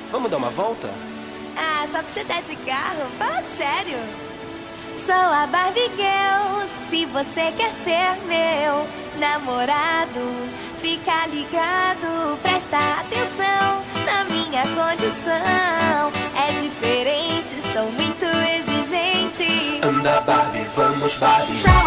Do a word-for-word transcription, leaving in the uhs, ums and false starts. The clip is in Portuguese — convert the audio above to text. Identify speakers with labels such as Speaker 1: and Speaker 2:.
Speaker 1: Vamos dar uma volta?
Speaker 2: Ah, só que você tá de carro? Fala sério. Sou a Barbie Girl, se você quer ser meu namorado, fica ligado, presta atenção na minha condição. É diferente, sou muito exigente.
Speaker 1: Anda Barbie, vamos Barbie.
Speaker 2: Sou